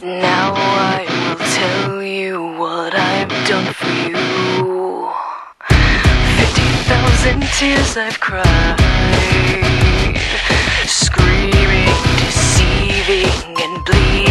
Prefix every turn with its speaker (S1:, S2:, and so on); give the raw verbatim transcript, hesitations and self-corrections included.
S1: Now I will tell you what I've done for you. Fifty thousand tears I've cried, screaming, deceiving and bleeding.